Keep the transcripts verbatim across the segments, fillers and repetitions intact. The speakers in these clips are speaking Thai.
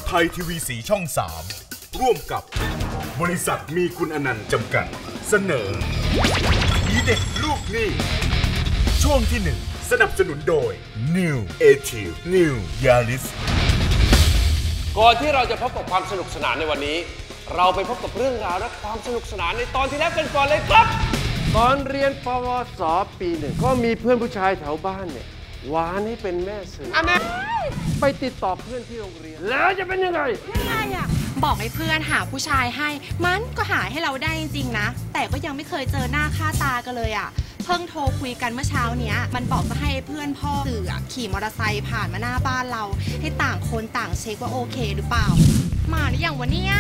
ไทยทีวีสีช่องสามร่วมกับบริษัทมีคุณอนันต์จำกัดเสนอผีเด็กลูกหนี้ช่วงที่หนึ่งสนับสนุนโดย New Active New Yaris ก่อนที่เราจะพบกับความสนุกสนานในวันนี้เราไปพบกับเรื่องราวและความสนุกสนานในตอนที่แล้วกันก่อนเลยครับตอนเรียนปวสปีหนึ่งก็มีเพื่อนผู้ชายแถวบ้านเนี่ยหวานให้เป็นแม่สื่ออันนี้ไปติดต่อเพื่อนที่โรงเรียนแล้วจะเป็นยังไงยังไงอ่ะบอกให้เพื่อนหาผู้ชายให้มันก็หาให้เราได้จริงๆนะแต่ก็ยังไม่เคยเจอหน้าค่าตากันเลยอ่ะเพิ่งโทรคุยกันเมื่อเช้าเนี้ยมันบอกจะให้เพื่อนพ่อสื่อขี่มอเตอร์ไซค์ผ่านมาหน้าบ้านเราให้ต่างคนต่างเช็คว่าโอเคหรือเปล่ามาหรือยังวะเนี่ย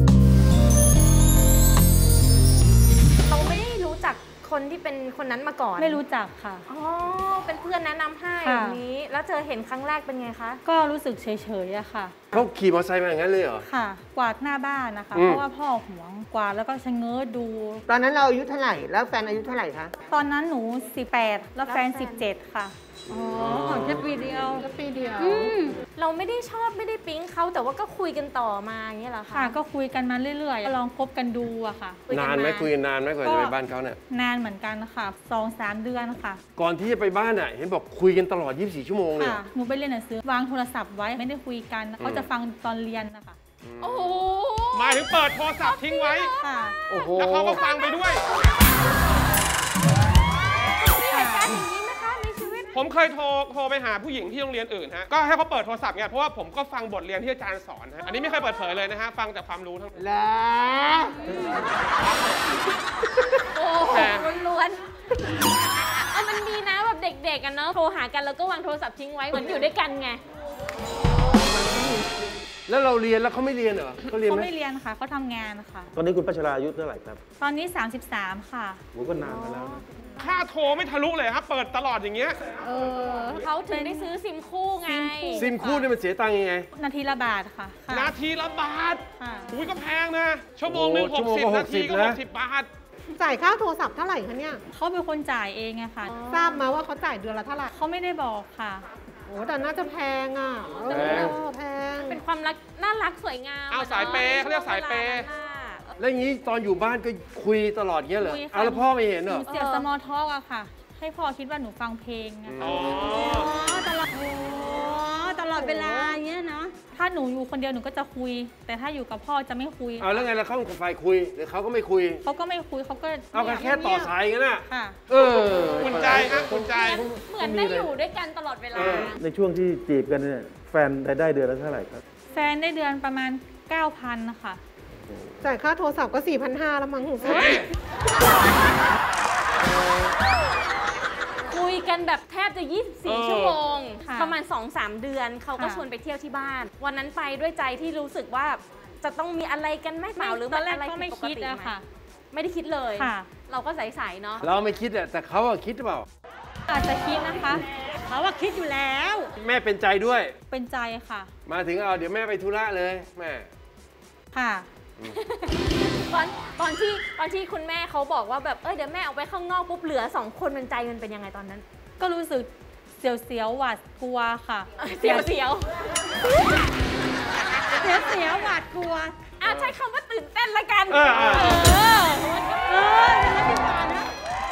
เราไม่ได้รู้จักคนที่เป็นคนนั้นมาก่อนไม่รู้จักค่ะอ๋อเป็นเพื่อนแนะนำให้อย่างนี้แล้วเจอเห็นครั้งแรกเป็นไงคะก็รู้สึกเฉยๆอะค่ะเขาขี่มอเตอร์ไซค์มาอย่างนั้นเลยเหรอค่ะกวาดหน้าบ้านนะคะเพราะว่าพ่อหวงกวาดแล้วก็ชะเง้อดูตอนนั้นเราอายุเท่าไหร่แล้วแฟนอายุเท่าไหร่คะตอนนั้นหนูสิบแปดแล้วแฟนสิบเจ็ดค่ะอ๋อของแค่ปีเดียวแค่ปีเดียวเราไม่ได้ชอบไม่ได้ปิ๊งเขาแต่ว่าก็คุยกันต่อมาอย่างเงี้ยเหรอคะค่ะก็คุยกันมาเรื่อยๆลองคบกันดูอะค่ะนานไหมคุยกันนานไหมก่อนจะไปบ้านเขาเนี่ยนานเหมือนกันค่ะสองสามเดือนค่ะก่อนที่จะไปบ้านอ่ะเห็นบอกคุยกันตลอดยี่สิบสี่ชั่วโมงเลยค่ะหนูไปเรียนหนังสือวางโทรศัพท์ไว้ไม่ได้คุยกันเขาจะฟังตอนเรียนนะคะโอ้โหหมายถึงเปิดโทรศัพท์ทิ้งไว้ค่ะโอ้โหแล้วเขาก็ฟังไปด้วยผมเคยโทรโทรไปหาผู้หญิงที่โรงเรียนอื่นฮะก็ให้เขาเปิดโทรศัพท์ไงเพราะว่าผมก็ฟังบทเรียนที่อาจารย์สอนฮะอันนี้ไม่เคยเปิดเผยเลยนะฮะฟังแต่ความรู้ทั้งนั้นแล้วโอ้โหล้วนๆเอามันดีนะแบบเด็กๆกันเนาะโทรหากันแล้วก็วางโทรศัพท์ทิ้งไว้เหมือนอยู่ด้วยกันไงแล้วเราเรียนแล้วเขาไม่เรียนเหรอเขาเรียนไหมเขาไม่เรียนค่ะเขาทำงานค่ะตอนนี้คุณพัชราอายุเท่าไหร่ครับตอนนี้สามสิบสามค่ะโหก็นานมาแล้วค่าโทรไม่ทะลุเลยครับเปิดตลอดอย่างเงี้ยเออเขาถึงได้ซื้อซิมคู่ไงซิมคู่นี่มันเสียตังค์ยังไงนาทีละบาทค่ะนาทีละบาทอุ้ยก็แพงนะชั่วโมงหนึ่งหกสิบนาทีก็หกสิบบาทจ่ายค่าโทรศัพท์เท่าไหร่คะเนี่ยเขาเป็นคนจ่ายเองไงค่ะทราบมาว่าเขาจ่ายเดือนละเท่าไหร่เขาไม่ได้บอกค่ะโอ้แต่น่าจะแพงอ่ะแพงเป็นความรักน่ารักสวยงามเอาสายเปย์เขาเรียกสายเปย์แล้วอย่างนี้ตอนอยู่บ้านก็คุยตลอดเงี้ยเหรอเอาแล้วพ่อไม่เห็นเหรอเสียสมอลท็อกอะค่ะให้พ่อคิดว่าหนูฟังเพลงนะคะอ๋อตลอดโอ้ตลอดเวลาเงี้ยเนาะถ้าหนูอยู่คนเดียวหนูก็จะคุยแต่ถ้าอยู่กับพ่อจะไม่คุยเอาแล้วไงแล้วเขากับฝ่ายคุยหรือเขาก็ไม่คุยเขาก็ไม่คุยเขาก็เอาแค่ต่อสายกันน่ะค่ะเออคุณใจฮะคุณใจเหมือนได้อยู่ด้วยกันตลอดเวลาในช่วงที่จีบกันเนี่ยแฟนรายได้เดือนละเท่าไหร่ครับแฟนได้เดือนประมาณ เก้าพัน นะคะจ่ายค่าโทรศัพท์ก็ สี่พันห้าร้อย แล้วมั้งของฉันคุยกันแบบแทบจะยี่สิบสี่ชั่วโมงประมาณ สองสาม เดือนเขาก็ชวนไปเที่ยวที่บ้านวันนั้นไปด้วยใจที่รู้สึกว่าจะต้องมีอะไรกันไหมเปล่าหรือมันอะไรผิดปกติไหมไม่ได้คิดเลยเราก็ใสๆเนาะเราไม่คิดอะแต่เขาอะคิดหรือเปล่าอาจจะคิดนะคะเขาว่าคิดอยู่แล้วแม่เป็นใจด้วยเป็นใจค่ะมาถึงเอาเดี๋ยวแม่ไปธุระเลยแม่ค่ะตอนตอนที่ตอนที่คุณแม่เขาบอกว่าแบบเอ้ยเดี๋ยวแม่ออกไปข้างนอกปุ๊บเหลือสองคนมันใจมันเป็นยังไงตอนนั้นก็รู้สึกเสียวๆหวาดกลัวค่ะเสียวเสียวเสียวเสียวหวาดกลัวอ่ะใช้คำว่าตื่นเต้นละกันเออเออเออเป็นรัฐบาลนะ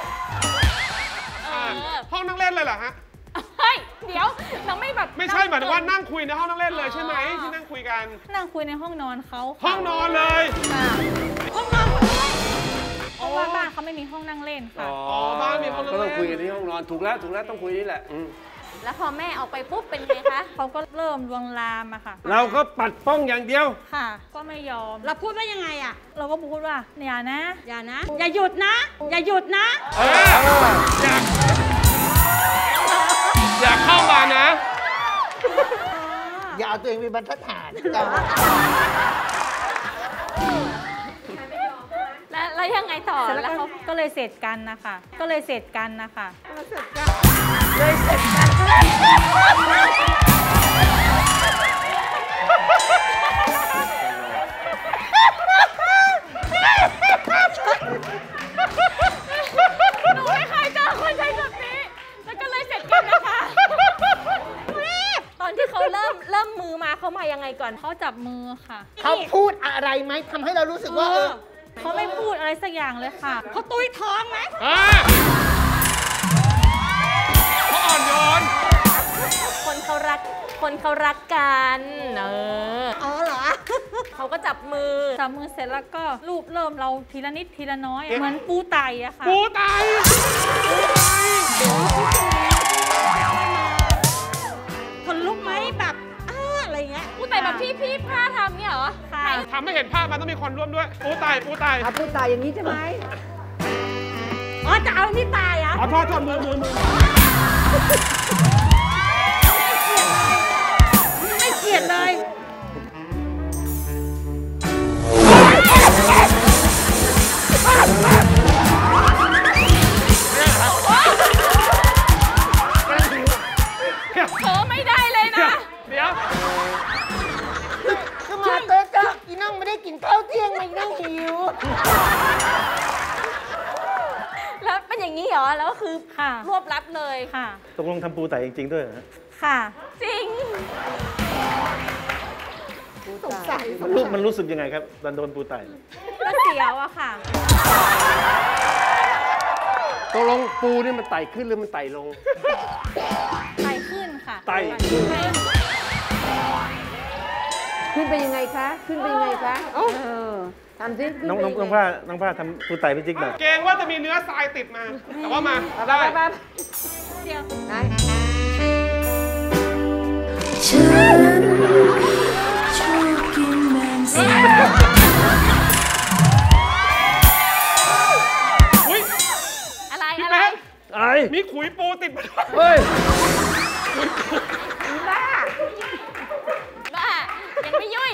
ห้องนั่งเล่นเลยเหรอฮะเฮ้ยเดี๋ยวเราไม่แบบไม่ใช่หมายถึงว่านั่งคุยในห้องนั่งเล่นเลยใช่ไหมที่นั่งคุยกันนั่งคุยในห้องนอนเขาห้องนอนเลยห้องนอนเพราะว่าบ้านเขาไม่มีห้องนั่งเล่นค่ะอ๋อบ้านมีห้องนั่งเล่นก็ต้องคุยกันที่ห้องนอนถูกแล้วถูกแล้วต้องคุยนี่แหละแล้วพอแม่ออกไปปุ๊บเป็นไงคะเขาก็เริ่มลวนลามอะค่ะเราก็ปัดป้องอย่างเดียวค่ะก็ไม่ยอมเราพูดว่ายังไงอะเราก็พูดว่าอย่านะอย่านะอย่าหยุดนะอย่าหยุดนะเอออยากอยากเข้ามานะอย่าเอาตัวเองเป็นบรรทัดฐานแล้วแล้วยังไงต่อแล้วเขาก็เลยเสร็จกันนะคะก็เลยเสร็จกันนะคะเลยเสร็จกันเลยเสร็จกันหนูไม่เคยเจอคนใจแบบนี้แล้วก็เลยเสร็จกันนะคะตอนที่เขาเริ่มเริ่มมือมาเขามายังไงก่อนเขาจับมือค่ะเขาพูดอะไรไหมทำให้เรารู้สึกว่าเออเขาไม่พูดอะไรสักอย่างเลยค่ะเขาตุ้ยท้องไหมเขาอ่อนโยนคนเขารักคนเขารักกันเอออ๋อเหรอเขาก็จับมือจับมือเสร็จแล้วก็ลูบเริ่มเราทีละนิดทีละน้อยเหมือนปูไตอะค่ะปูไตคนลุกไหมแบบอะไรเงี้ยปูไตแบบที่พี่พาทำเนี่ยเหรอค่ะทำไม่เห็นภาพมันต้องมีคนร่วมด้วยปูไตปูไตปูไตอย่างนี้ใช่ไหมอ๋อจะเอาที่ตายอ่ะขอโทษโทษมือมือมือไม่เกลียดเลยเธอไม่ได้เลยนะเดี๋ยวก็มาเตะก็อีนั่งไม่ได้กินข้าวเที่ยงมาอีนั่งหิวแล้วเป็นอย่างนี้เหรอแล้วคือรวบลัดเลยค่ะตกลงทำปูไต่จริงๆด้วยค่ะจริงสงสัยมันรู้มันรู้สึกยังไงครับตอนโดนปูไต่ก็เสียวอะค่ะตกลงปูนี่มันไต่ขึ้นหรือมันไต่ลงไต่ขึ้นค่ะไต่ขึ้นไปยังไงคะขึ้นไปยังไงคะเออทำซิน้องน้องน้องผ้าน้องผ้าทำปูไต่พี่จิ๊กหน่อยเกรงว่าจะมีเนื้อทรายติดมาแต่ว่ามาได้เดี๋ยวได้อะไรอะไรอะไรมีขุยปูติดมาเฮ้ยบ้าบ้ายังไม่ยุ่ย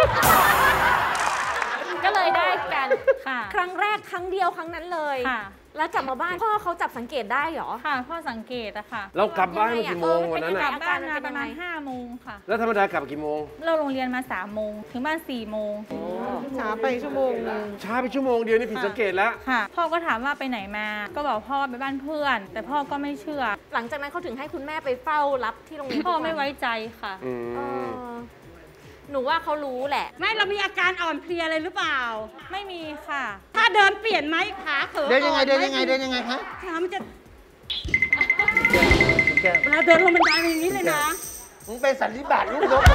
ก็เลยได้กันครั้งแรกครั้งเดียวครั้งนั้นเลยแล้วกลับมาบ้านพ่อเขาจับสังเกตได้เหรอค่ะพ่อสังเกตอะค่ะเรากลับบ้านกี่โมงวันนั้นกลับบ้านมาประมาณห้าโมงค่ะแล้วธรรมดากลับกี่โมงเราโรงเรียนมาสามโมงถึงบ้านสี่โมงช้าไปชั่วโมงนึงช้าไปชั่วโมงเดียวนี่ผิดสังเกตแล้วค่ะพ่อก็ถามว่าไปไหนมาก็บอกพ่อไปบ้านเพื่อนแต่พ่อก็ไม่เชื่อหลังจากนั้นเขาถึงให้คุณแม่ไปเฝ้ารับที่โรงเรียนพ่อไม่ไว้ใจค่ะหนูว่าเขารู้แหละไม่เรามีอาการอ่อนเพลียอะไรหรือเปล่าไม่มีค่ะถ้าเดินเปลี่ยนไหมขาเขินเดินยังไงเดินยังไงเดินยังไงคะขามันจะเวลาเดินลงบันไดอย่างนี้เลยนะมึงเป็นสันนิบาตลูกนก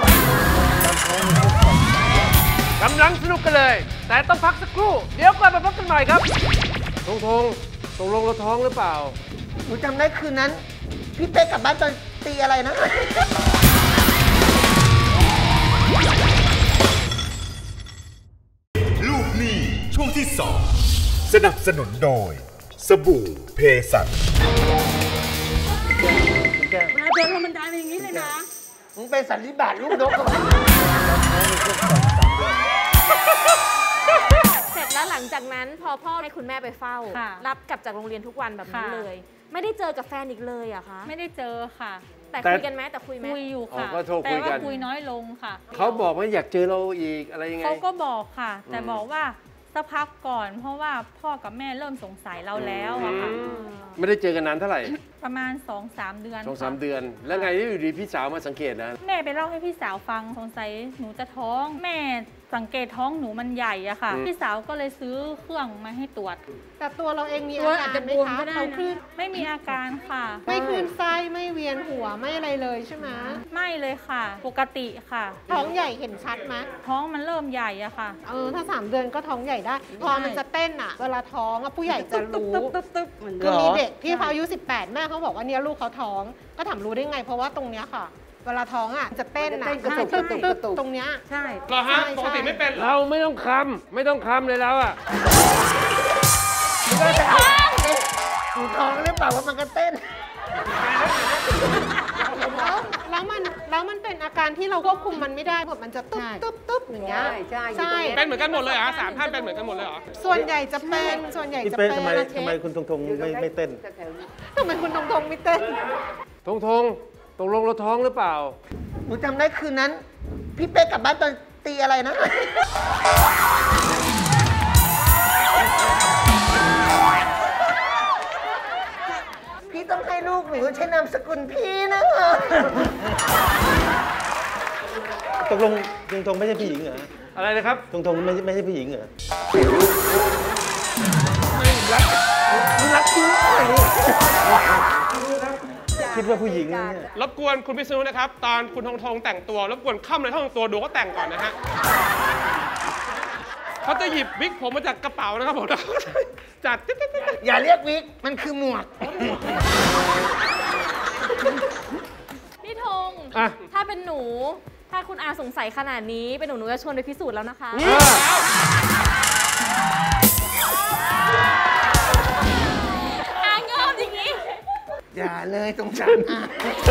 กำลังสนุกกันเลยแต่ต้องพักสักครู่เดี๋ยวกลับมาพบกันใหม่ครับทงทงตกลงเราท้องหรือเปล่าหนูจำได้คืนนั้นพี่เป๊กกลับบ้านตอนตีอะไรนะลูกหนี้ช่วงที่สองสนับสนุนโดยสบู่เพสัชเวลาเดินลงบันไดอย่างนี้เลยนะมึงเป็นสันนิบาตลูกนกเสร็จแล้วหลังจากนั้นพอพ่อให้คุณแม่ไปเฝ้ารับกลับจากโรงเรียนทุกวันแบบนี้เลยไม่ได้เจอกับแฟนอีกเลยอะคะไม่ได้เจอค่ะแต่คุยกันไหมแต่คุยไหมคุยอยู่ค่ะแต่ว่าคุยน้อยลงค่ะเขาบอกว่าอยากเจอเราอีกอะไรยังไงเขาก็บอกค่ะแต่บอกว่าสักพักก่อนเพราะว่าพ่อกับแม่เริ่มสงสัยเราแล้วอะค่ะไม่ได้เจอกันนานเท่าไหร่ประมาณ สองสาม เดือนสองสาม เดือนแล้วไงที่อยู่ดีพี่สาวมาสังเกตนะแม่ไปเล่าให้พี่สาวฟังสงสัยหนูจะท้องแม่สังเกตท้องหนูมันใหญ่อะค่ะพี่สาวก็เลยซื้อเครื่องมาให้ตรวจแต่ตัวเราเองมีอาการไหมคะเราคลื่นไม่มีอาการค่ะไม่คลื่นไส้ไม่เวียนหัวไม่อะไรเลยใช่ไหมไม่เลยค่ะปกติค่ะท้องใหญ่เห็นชัดไหมท้องมันเริ่มใหญ่อะค่ะเออถ้าสามเดือนก็ท้องใหญ่ได้พอมันจะเต้นอะเวลาท้องผู้ใหญ่จะรู้คือมีเด็กที่เขาอายุสิบแปดแม่เขาบอกว่าเนี่ยลูกเขาท้องก็ถามรู้ได้ไงเพราะว่าตรงเนี้ยค่ะเวลาท้องอ่ะจะเต้นนะกระตุกกระตุกกระตุกตรงเนี้ยใช่เหรอฮะปกติไม่เป็นเราไม่ต้องคำไม่ต้องคำเลยแล้วอ่ะหนูท้องหรือเปล่าว่ามันก็เต้นแล้วแล้วมันแล้วมันเป็นอาการที่เราควบคุมมันไม่ได้เพราะมันจะตุ๊บตุ๊บตุ๊บอย่างเงี้ยใช่ใช่เป็นเหมือนกันหมดเลยเหรอสามท่านเป็นเหมือนกันหมดเลยเหรอส่วนใหญ่จะเป็นส่วนใหญ่จะเป็นทำไมทำไมคุณทงทงไม่ไม่เต้นทำไมคุณทงทงไม่เต้นทงทงตกลงเราท้องหรือเปล่าหนูจำได้คืนนั้นพี่เป๊กกลับบ้านตอนตีอะไรนะพี่ต้องให้ลูกหนูใช้นามสกุลพี่นะตกลงตรงตรงไม่ใช่ผู้หญิงเหรออะไรนะครับตรงตรงไม่ไม่ใช่ผู้หญิงเหรอรักคุณคิดว่าผู้หญิงเนี่ยรบกวนคุณพิษณุนะครับ ตอนคุณธงธงแต่งตัวรบกวนค่ำในห้องตัวดูเขาแต่งก่อนนะฮะเขาจะหยิบวิกผมมาจากกระเป๋านะครับผมจัดอย่าเรียกวิกมันคือหมวกพี่ธงถ้าเป็นหนูถ้าคุณอาสงสัยขนาดนี้เป็นหนูหนูจะชวนไปพิสูจน์แล้วนะคะอางอมอย่างนี้อย่าเลยสงสารอา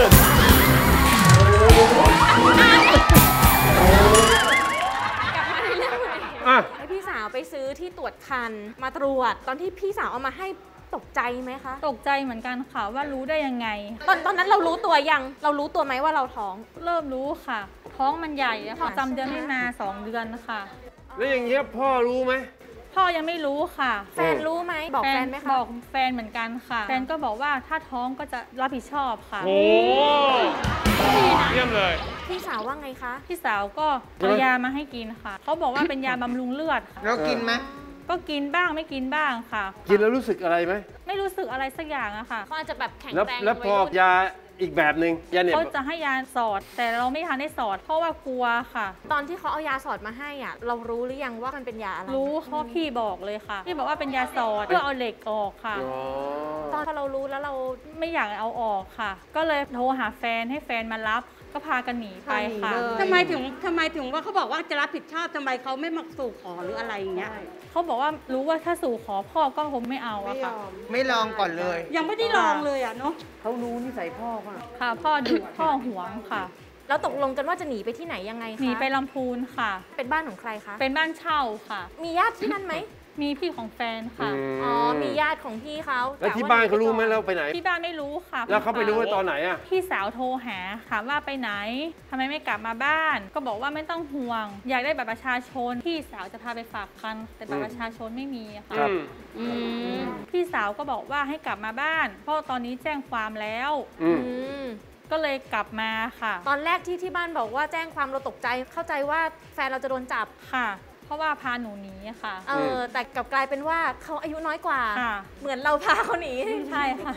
ให้พี่สาวไปซื้อที่ตรวจคันมาตรวจตอนที่พี่สาวเอามาให้ตกใจไหมคะตกใจเหมือนกันค่ะว่ารู้ได้ยังไงตอนตอนนั้นเรารู้ตัวยังเรารู้ตัวไหมว่าเราท้องเริ่มรู้ค่ะท้องมันใหญ่ค่ะจำเดือนไม่มาสองเดือนค่ะแล้วอย่างเงี้ยพ่อรู้ไหมพ่อยังไม่รู้ค่ะแฟนรู้ไหมบอกแฟนไหมคะบอกแฟนเหมือนกันค่ะแฟนก็บอกว่าถ้าท้องก็จะรับผิดชอบค่ะโอ้เยี่ยมเลยพี่สาวว่าไงคะพี่สาวก็เอายามาให้กินค่ะเขาบอกว่าเป็นยาบำรุงเลือดค่ะแล้วกินไหมก็กินบ้างไม่กินบ้างค่ะกินแล้วรู้สึกอะไรไหมไม่รู้สึกอะไรสักอย่างอะค่ะเขาอาจจะแบบแข็งแรงแล้วพอยาอีกแบบหนึ่งยาเนี่ยเขาจะให้ยาสอดแต่เราไม่ทันได้สอดเพราะว่ากลัวค่ะตอนที่เขาเอายาสอดมาให้อ่ะเรารู้หรือยังว่ามันเป็นยาอะไรรู้เพราะพี่บอกเลยค่ะพี่บอกว่าเป็นยาสอดเพื่อเอาเหล็กออกค่ะตอนเรารู้แล้วเราไม่อยากเอาออกค่ะก็เลยโทรหาแฟนให้แฟนมารับก็พากันหนีไปค่ะทำไมถึงทำไมถึงว่าเขาบอกว่าจะรับผิดชอบทำไมเขาไม่มาสู่ขอหรืออะไรอย่างเงี้ยเขาบอกว่ารู้ว่าถ้าสู่ขอพ่อก็คงไม่เอาอะค่ะไม่ลองก่อนเลยยังไม่ได้ลองเลยอะเนาะเขารู้นิสัยพ่อป่ะค่ะพ่อดุพ่อหวงค่ะแล้วตกลงกันว่าจะหนีไปที่ไหนยังไงคะหนีไปลำพูนค่ะเป็นบ้านของใครคะเป็นบ้านเช่าค่ะมีญาติที่นั่นไหมมีพี่ของแฟนค่ะอ๋อมีญาติของพี่เขาแล้วที่บ้านเขารู้ไหมเราไปไหนที่บ้านไม่รู้ค่ะแล้วเขาไปรู้ว่าตอนไหนอ่ะพี่สาวโทรหาถามว่าไปไหนทำไมไม่กลับมาบ้านก็บอกว่าไม่ต้องห่วงอยากได้บัตรประชาชนพี่สาวจะพาไปฝากคันแต่บัตรประชาชนไม่มีค่ะพี่สาวก็บอกว่าให้กลับมาบ้านเพราะตอนนี้แจ้งความแล้วก็เลยกลับมาค่ะตอนแรกที่ที่บ้านบอกว่าแจ้งความเราตกใจเข้าใจว่าแฟนเราจะโดนจับค่ะเพราะว่าพาหนูหนีค่ะเออแต่กลับกลายเป็นว่าเขาอายุน้อยกว่าเหมือนเราพาเขาหนีใช่ค่ะ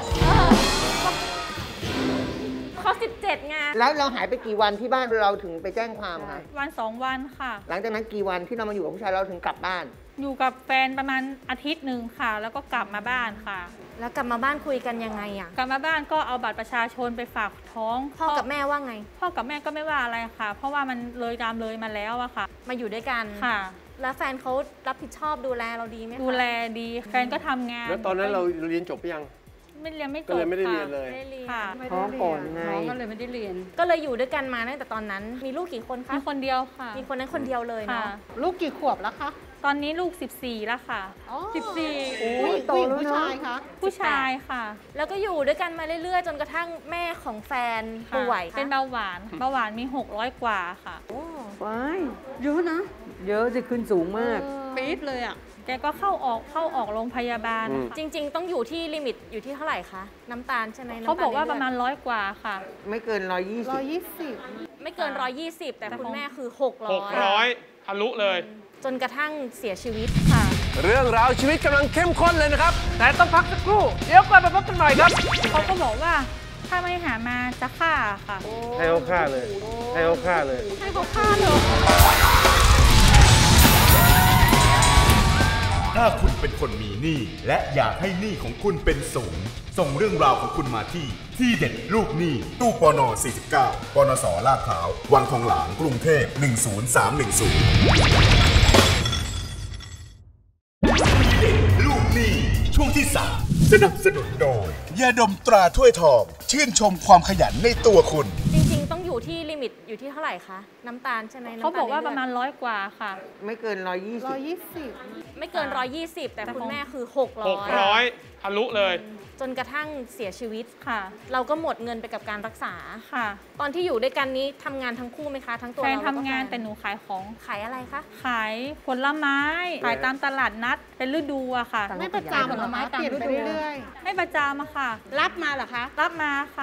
เขาสิบเจ็ดไงแล้วเราหายไปกี่วันที่บ้านเราถึงไปแจ้งความคะวันสองวันค่ะหลังจากนั้นกี่วันที่เรามาอยู่กับผู้ชายเราถึงกลับบ้านอยู่กับแฟนประมาณอาทิตย์หนึ่งค่ะแล้วก็กลับมาบ้านค่ะแล้วกลับมาบ้านคุยกันยังไงอ่ะกลับมาบ้านก็เอาบัตรประชาชนไปฝากท้องพ่อกับแม่ว่าไงพ่อกับแม่ก็ไม่ว่าอะไรค่ะเพราะว่ามันเลยตามเลยมาแล้วอะค่ะมาอยู่ด้วยกันค่ะแล้วแฟนเขารับผิดชอบดูแลเราดีไหมคะดูแลดีแฟนก็ทำงานแล้วตอนนั้นเราเรียนจบไปยังไม่เรียนไม่จบก็เลยไม่ได้เรียนเลยค่ะท้องก่อนไงน้องก็เลยไม่ได้เรียนก็เลยอยู่ด้วยกันมาตั้งแต่ตอนนั้นมีลูกกี่คนคะมีคนเดียวค่ะมีคนนั้นคนเดียวเลยเนาะลูกกี่ขวบแล้วคะตอนนี้ลูกสิบสี่แล้วค่ะสิบสี่โอ้ยโตแล้วผู้ชายคะผู้ชายค่ะแล้วก็อยู่ด้วยกันมาเรื่อยๆจนกระทั่งแม่ของแฟนป่วยเป็นเบาหวานเบาหวานมีหกร้อยกว่าค่ะโอ้ยเยอะนะเยอะจะขึ้นสูงมากปี๊ดเลยอ่ะแกก็เข้าออกเข้าออกโรงพยาบาลจริงๆต้องอยู่ที่ลิมิตอยู่ที่เท่าไหร่คะน้ำตาลใช่ไหมเขาบอกว่าประมาณร้อยกว่าค่ะไม่เกินร้อยยี่สิบร้อยยี่สิบไม่เกินร้อยยี่สิบแต่คุณแม่คือหกร้อยหกร้อยทะลุเลยจนกระทั่งเสียชีวิตค่ะเรื่องราวชีวิตกำลังเข้มข้นเลยนะครับแต่ต้องพักสักครู่เดี๋ยวกลับมาพบกันใหม่ครับเขาก็บอกว่าถ้าไม่หามาจะฆ่าค่ะให้เขาฆ่าเลยให้เขาฆ่าเลยให้เขาฆ่าเลยถ้าคุณเป็นคนมีหนี้และอยากให้หนี้ของคุณเป็นศูนย์ส่งเรื่องราวของคุณมาที่ที่เด็ดลูกหนี้ตู้ปนสี่สิบเก้าปนสลาดพร้าววังทองหลางกรุงเทพหนึ่งศูนย์สามหนึ่งศูนย์ที่เด็ดลูกหนี้ช่วงที่สามสนับสนุนโดยยาดมตราถ้วยทองชื่นชมความขยันในตัวคุณจริงๆต้องอยู่ที่ลิมิตอยู่ที่เท่าไหร่คะน้ำตาลใช่ไหมเขาบอกว่าประมาณร้อยกว่าค่ะไม่เกินร้อยยี่สิบร้อยยี่สิบไม่เกินร้อยยี่สิบแต่คุณแม่คือหกร้อยหกร้อยทะลุเลยจนกระทั่งเสียชีวิตค่ะเราก็หมดเงินไปกับการรักษาค่ะตอนที่อยู่ด้วยกันนี้ทำงานทั้งคู่ไหมคะทั้งตัวเราแฟนทำงานแต่หนูขายของขายอะไรคะขายผลไม้ขายตามตลาดนัดเป็นฤดูอะค่ะไม่ประจำผลไม้เปลี่ยนไปเรื่อยๆไม่ประจำอะค่ะรับมาเหรอคะรับมาค่ะ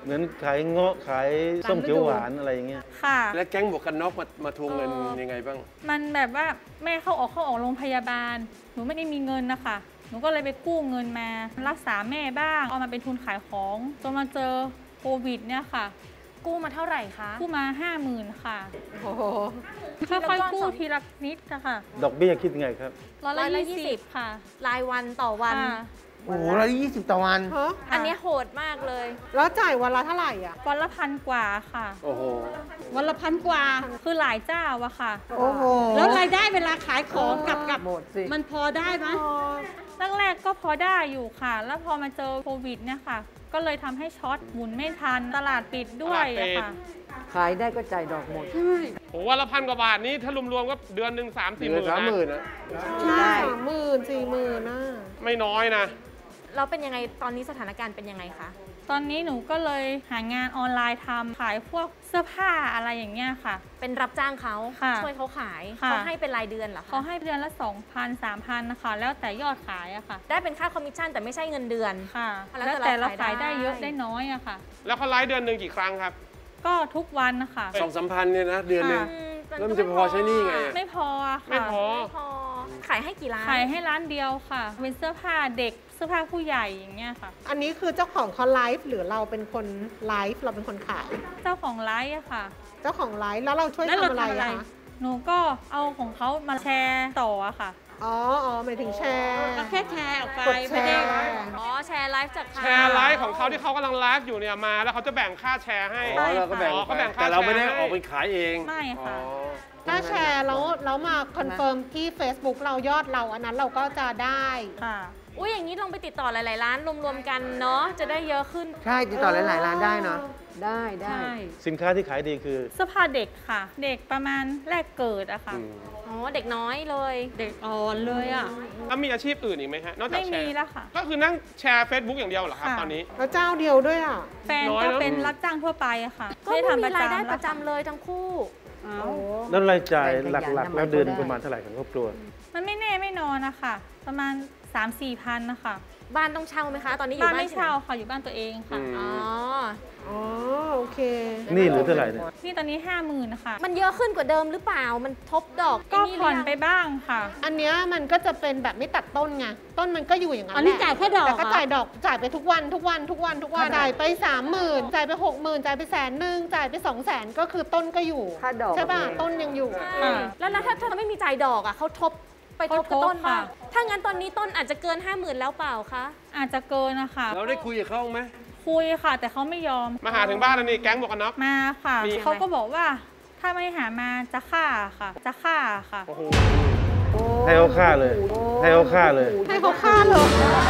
เหมือนขายเงาะขายส้มเขียวหวานอะไรอย่างเงี้ยค่ะและแก๊งหมวกกันน็อกมามาทวงเงินยังไงบ้างมันแบบว่าแม่เข้าออกเข้าออกโรงพยาบาลหนูไม่ได้มีเงินนะคะหนูก็เลยไปกู้เงินมารักษาแม่บ้างเอามาเป็นทุนขายของจนมาเจอโควิดเนี่ยค่ะกู้มาเท่าไหร่คะกู้มาห้าหมื่นค่ะโอ้โหค่อยๆกู้ทีละนิดค่ะดอกเบี้ยคิดยังไงครับร้อยละยี่สิบค่ะรายวันต่อวันโอ้โหร้อยยี่สิบต่อวันอันนี้โหดมากเลยแล้วจ่ายวันละเท่าไหร่อ่ะวันละพันกว่าค่ะโอ้โหวันละพันกว่าคือหลายเจ้าอะค่ะโอ้โหแล้วรายได้เวลาขายของกับกับมันพอได้ไหมแรกๆก็พอได้อยู่ค่ะแล้วพอมาเจอโควิดเนี่ยค่ะก็เลยทำให้ช็อตหมุนไม่ทันตลาดปิดด้วยอะค่ะขายได้ก็จ่ายดอกหมดใช่โอ้วันละพันกว่าบาทนี้ถ้ารวมๆก็เดือนหนึ่งสามสี่หมื่นสามหมื่นนะใช่สามหมื่นสี่หมื่นนะไม่น้อยนะเราเป็นยังไงตอนนี้สถานการณ์เป็นยังไงคะตอนนี้หนูก็เลยหางานออนไลน์ทำขายพวกเสื้อผ้าอะไรอย่างเงี้ยค่ะเป็นรับจ้างเขาช่วยเขาขายเขาให้เป็นรายเดือนเหรอเขาให้เดือนละ สองพัน สามพัน นะคะแล้วแต่ยอดขายอะค่ะได้เป็นค่าคอมมิชชั่นแต่ไม่ใช่เงินเดือนค่ะแล้วแต่เราขายได้เยอะได้น้อยอะค่ะแล้วเขาไลฟ์เดือนหนึ่งกี่ครั้งครับก็ทุกวันนะคะสองสามพันเนี่ยนะเดือนหนึ่งแล้วมันจะพอใช้หนี้ไงไม่พอค่ะไม่พอขายให้กี่ร้านขายให้ร้านเดียวค่ะเป็นเสื้อผ้าเด็กเสื้อผ้าผู้ใหญ่อย่างเงี้ยค่ะอันนี้คือเจ้าของเขาไลฟ์หรือเราเป็นคนไลฟ์เราเป็นคนขายเจ้าของไลฟ์อะค่ะเจ้าของไลฟ์แล้วเราช่วยทำอะไรอะคะหนูก็เอาของเขามาแชร์ต่ออะค่ะอ๋ออ๋อหมายถึงแชร์แค่แชร์ออกไปไม่ได้อ๋อแชร์ไลฟ์จากแชร์ไลฟ์ของเขาที่เขากำลังไลฟ์อยู่เนี่ยมาแล้วเขาจะแบ่งค่าแชร์ให้อ๋อเราก็แบ่งแต่เราไม่ได้ออกไปขายเองไม่ค่ะถ้าแชร์แล้วแล้วมาคอนเฟิร์มที่ Facebook เรายอดเราอันนั้นเราก็จะได้ค่ะอุ้ยอย่างนี้ลองไปติดต่อหลายๆร้านรวมๆกันเนาะจะได้เยอะขึ้นใช่ติดต่อหลายๆร้านได้เนาะได้ได้สินค้าที่ขายดีคือเสื้อผ้าเด็กค่ะเด็กประมาณแรกเกิดอะค่ะอ๋อเด็กน้อยเลยเด็กอ่อนเลยอะแล้วมีอาชีพอื่นอีกไหมฮะนอกจากแชร์ไม่มีแล้วค่ะก็คือนั่งแชร์ Facebook อย่างเดียวเหรอครับตอนนี้แล้วเจ้าเดียวด้วยอ่ะแฟนก็เป็นรับจ้างทั่วไปอะค่ะก็ไม่มีรายได้ประจำเลยทั้งคู่แล้วรายจ่ายหลักๆแล้วเดือนประมาณเท่าไหร่ของครอบครัวมันไม่แน่ไม่นอนนะคะประมาณ สามสี่พันนะคะบ้านต้องเช่าไหมคะตอนนี้อยู่บ้านไม่เช่าค่ะอยู่บ้านตัวเองค่ะอ๋ออ๋อโอเคนี่หรือเท่าไหร่เนี่ยนี่ตอนนี้ห้าหมื่นนะคะมันเยอะขึ้นกว่าเดิมหรือเปล่ามันทบดอกก็ผ่อนไปบ้างค่ะอันนี้มันก็จะเป็นแบบไม่ตัดต้นไงต้นมันก็อยู่อย่างนั้นอันนี้จ่ายแค่ดอกแต่ก็จ่ายดอกจ่ายไปทุกวันทุกวันทุกวันทุกวันจ่ายไปสามหมื่นจ่ายไปหกหมื่นจ่ายไปแสนหนึ่งจ่ายไปสองแสนก็คือต้นก็อยู่ใช่ป่ะต้นยังอยู่แล้วถ้าถ้าไม่มีจ่ายดอกอ่ะเขาทบไปทบกับต้นป่ะถ้างั้นตอนนี้ต้นอาจจะเกินห้าหมื่นแล้วเปล่าคะอาจจะเกินนะคะเราได้คุยกับเขาไหมคุยค่ะแต่เขาไม่ยอมมาหาถึงบ้านแล้วนี่แก๊งหมวกกันน็อกมาค่ะเขาก็บอกว่าถ้าไม่หามาจะฆ่าค่ะจะฆ่าค่ะให้เขาฆ่าเลยให้เขาฆ่าเลยให้เขาฆ่าเลย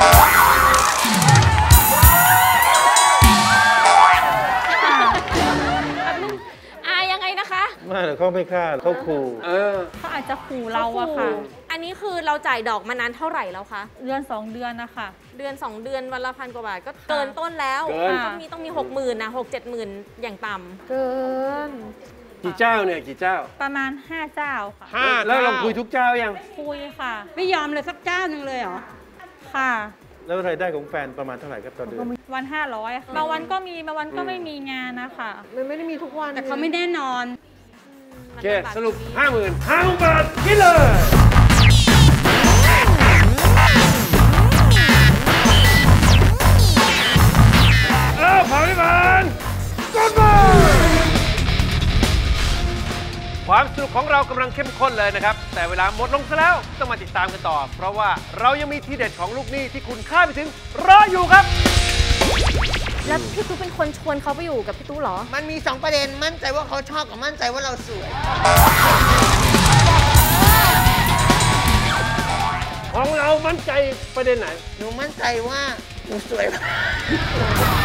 อายังไงนะคะไม่แต่เขาไม่ฆ่าเขาขู่เออเขาอาจจะขู่เราอะค่ะอันนี้คือเราจ่ายดอกมานานเท่าไหร่แล้วคะเดือนสองเดือนนะคะเดือนสองเดือนวันละพันกว่าบาทก็เกินต้นแล้วต้องมีต้องมีหกหมื่นนะหกเจ็ดหมื่นอย่างต่ำเกินกี่เจ้าเนี่ยกี่เจ้าประมาณห้าเจ้าค่ะห้าแล้วเราคุยทุกเจ้ายังคุยค่ะไม่ยอมเลยสักเจ้าหนึ่งเลยเหรอค่ะแล้วรายได้ของแฟนประมาณเท่าไหร่ครับต่อเดือนวันห้าร้อยบางวันก็มีบางวันก็ไม่มีงานนะคะมันไม่ได้มีทุกวันแต่เขาไม่แน่นอนโอเคสรุปห้าหมื่นห้าหมื่นบาทกินเลยเออผ่านไม่ผ่านกดมาความสนุกของเรากำลังเข้มข้นเลยนะครับแต่เวลาหมดลงซะแล้วต้องมาติดตามกันต่อเพราะว่าเรายังมีทีเด็ดของลูกหนี้ที่คุณคาดไม่ถึงรออยู่ครับแล้วพี่ตู้เป็นคนชวนเขาไปอยู่กับพี่ตู้เหรอมันมีสองประเด็นมั่นใจว่าเขาชอบกับมั่นใจว่าเราสวยของเรามั่นใจประเด็นไหนหนูมั่นใจว่าหนูสวย